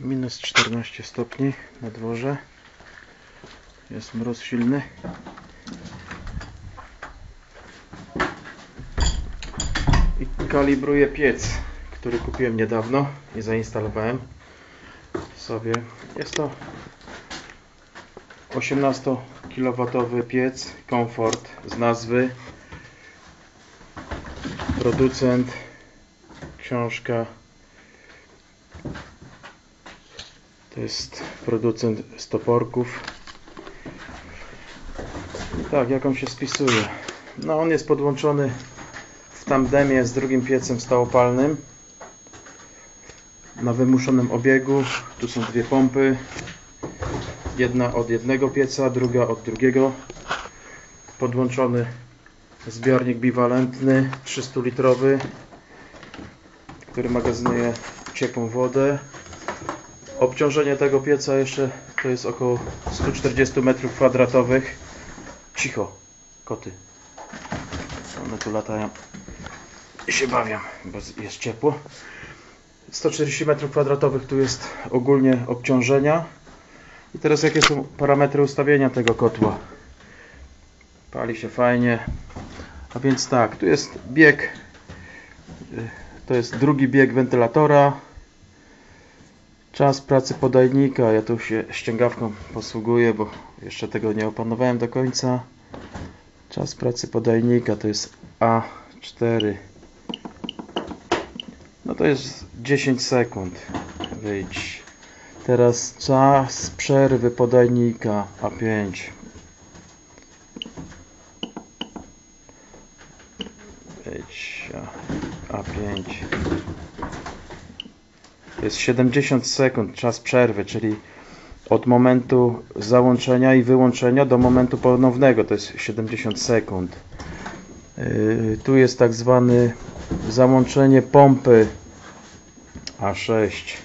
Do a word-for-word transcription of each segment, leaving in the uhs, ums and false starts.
minus czternaście stopni na dworze. Jest mróz silny. I kalibruję piec, który kupiłem niedawno i zainstalowałem sobie. Jest to osiemnastokilowatowy piec Comfort z nazwy. Producent, książka. To jest producent z toporków. Tak, jak on się spisuje. No, on jest podłączony w tandemie z drugim piecem stałopalnym na wymuszonym obiegu. Tu są dwie pompy. Jedna od jednego pieca, druga od drugiego. Podłączony zbiornik biwalentny trzystulitrowy, który magazynuje ciepłą wodę. Obciążenie tego pieca jeszcze to jest około sto czterdzieści metrów kwadratowych. Cicho, koty. One tu latają i się bawią, bo jest ciepło. sto czterdzieści metrów kwadratowych tu jest ogólnie obciążenia. I teraz jakie są parametry ustawienia tego kotła? Pali się fajnie. A więc tak, tu jest bieg. To jest drugi bieg wentylatora. Czas pracy podajnika. Ja tu się ściągawką posługuję, bo jeszcze tego nie opanowałem do końca. Czas pracy podajnika to jest A cztery. No to jest dziesięć sekund. Wyjdź. Teraz czas przerwy podajnika A pięć. Wyjdź. A pięć. To jest siedemdziesiąt sekund czas przerwy, czyli od momentu załączenia i wyłączenia do momentu ponownego to jest siedemdziesiąt sekund. Yy, tu jest tak zwane załączenie pompy A sześć.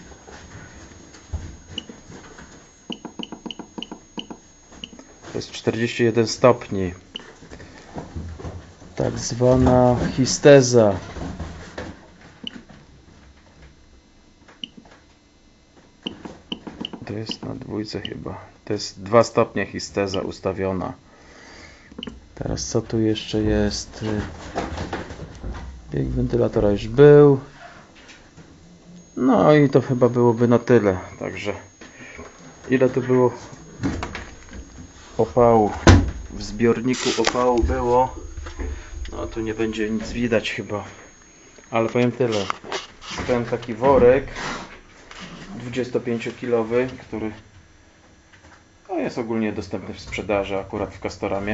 To jest czterdzieści jeden stopni. Tak zwana histeza. To jest na dwójce chyba. To jest dwa stopnie histeza ustawiona. Teraz co tu jeszcze jest? Bieg wentylatora już był. No i to chyba byłoby na tyle. Także ile tu było opału? W zbiorniku opału było. No tu nie będzie nic widać chyba. Ale powiem tyle. Ten taki worek dwudziestopięciokilowy, który no, jest ogólnie dostępny w sprzedaży akurat w Castoramie.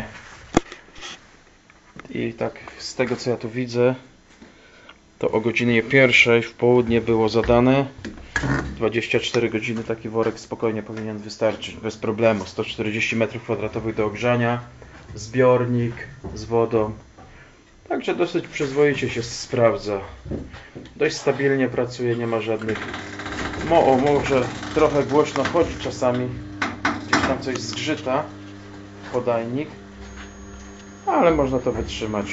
I tak z tego co ja tu widzę, to o godzinie pierwszej w południe było zadane. dwadzieścia cztery godziny taki worek spokojnie powinien wystarczyć, bez problemu. sto czterdzieści metrów kwadratowych do ogrzania, zbiornik z wodą. Także dosyć przyzwoicie się sprawdza. Dość stabilnie pracuje, nie ma żadnych... Mo, o, może trochę głośno chodzi czasami. Gdzieś tam coś zgrzyta podajnik. Ale można to wytrzymać.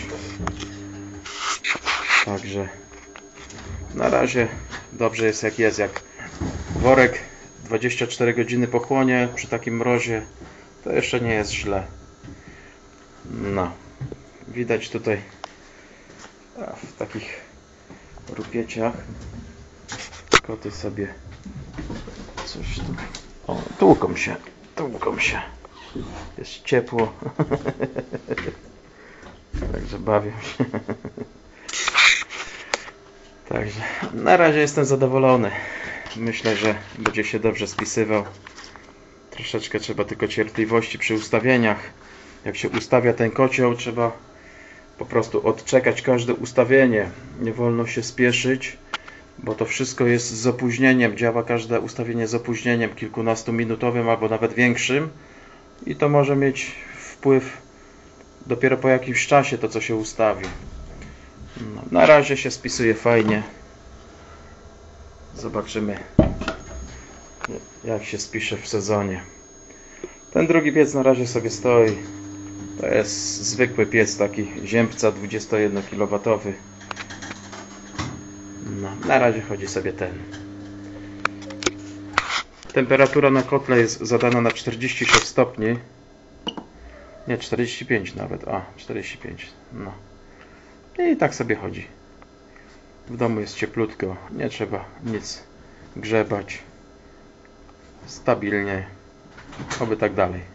Także na razie dobrze jest jak jest. Jak worek dwadzieścia cztery godziny pochłonie przy takim mrozie, to jeszcze nie jest źle. No. Widać tutaj w takich rupieciach koty sobie coś tu... O, tłuką się, tłuką się. Jest ciepło. Także bawią się. Także na razie jestem zadowolony. Myślę, że będzie się dobrze spisywał. Troszeczkę trzeba tylko cierpliwości przy ustawieniach. Jak się ustawia ten kocioł, trzeba po prostu odczekać każde ustawienie. Nie wolno się spieszyć, bo to wszystko jest z opóźnieniem. Działa każde ustawienie z opóźnieniem kilkunastominutowym albo nawet większym. I to może mieć wpływ dopiero po jakimś czasie, to co się ustawi. No, na razie się spisuje fajnie. Zobaczymy, jak się spisze w sezonie. Ten drugi piec na razie sobie stoi. To jest zwykły piec taki Ziębca dwudziestojednokilowatowy. No, na razie chodzi sobie ten. Temperatura na kotle jest zadana na czterdzieści sześć stopni. Nie, czterdzieści pięć nawet. A, czterdzieści pięć. No. I tak sobie chodzi. W domu jest cieplutko. Nie trzeba nic grzebać. Stabilnie. Oby tak dalej.